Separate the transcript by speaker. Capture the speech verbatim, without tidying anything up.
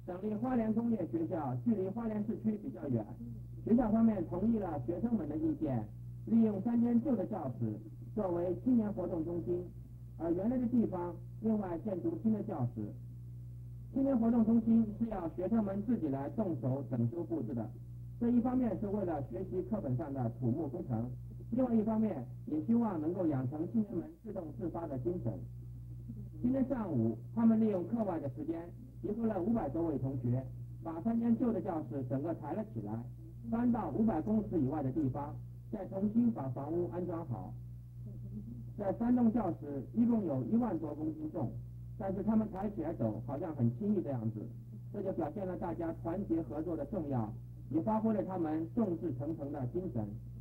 Speaker 1: 省立花莲工业学校距离花莲市区比较远，学校方面同意了学生们的意见，利用三间旧的教室作为青年活动中心，而原来的地方另外建筑新的教室。青年活动中心是要学生们自己来动手整修布置的，这一方面是为了学习课本上的土木工程，另外一方面也希望能够养成青年们自动自发的精神。今天上午，他们利用课外的时间，集合了五百多位同学，把三间旧的教室整个抬了起来，搬到五百公尺以外的地方，再重新把房屋安装好。这三栋教室一共有一万多公斤重，但是他们抬起来走好像很轻易的样子，这就表现了大家团结合作的重要，也发挥了他们众志成城的精神。